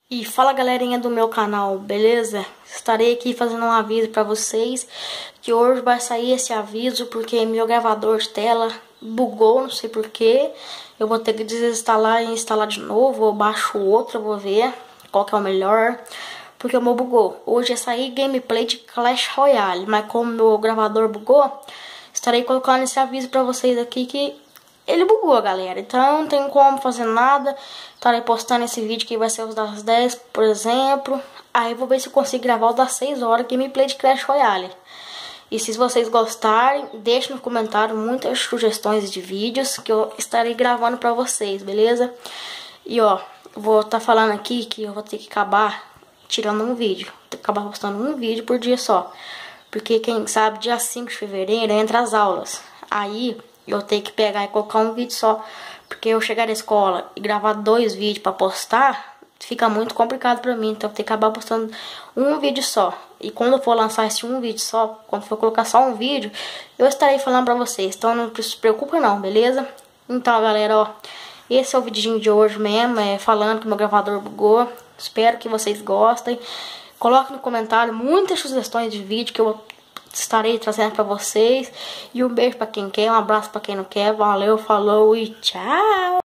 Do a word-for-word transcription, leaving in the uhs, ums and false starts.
E fala, galerinha do meu canal, beleza? Estarei aqui fazendo um aviso para vocês que hoje vai sair esse aviso porque meu gravador de tela bugou, não sei porquê. Eu vou ter que desinstalar e instalar de novo, ou baixo outro, eu vou ver qual que é o melhor, porque o meu bugou. Hoje ia sair gameplay de Clash Royale, mas como meu gravador bugou, estarei colocando esse aviso para vocês aqui que ele bugou, galera. Então não tem como fazer nada. Estarei postando esse vídeo que vai ser os das dez, por exemplo. Aí vou ver se eu consigo gravar o das seis horas, gameplay de Clash Royale. E se vocês gostarem, deixem no comentário muitas sugestões de vídeos que eu estarei gravando pra vocês, beleza? E ó, vou estar tá falando aqui que eu vou ter que acabar tirando um vídeo. Vou ter que acabar postando um vídeo por dia só. Porque quem sabe, dia cinco de fevereiro entra as aulas. Aí eu tenho que pegar e colocar um vídeo só. Porque eu chegar na escola e gravar dois vídeos pra postar, fica muito complicado pra mim. Então eu tenho que acabar postando um vídeo só. E quando eu for lançar esse um vídeo só, quando for colocar só um vídeo, eu estarei falando pra vocês. Então não se preocupa não, beleza? Então, galera, ó, esse é o vidinho de hoje mesmo, é falando que meu gravador bugou. Espero que vocês gostem. Coloque no comentário muitas sugestões de vídeo que eu estarei trazendo pra vocês. E um beijo pra quem quer, um abraço pra quem não quer. Valeu, falou e tchau!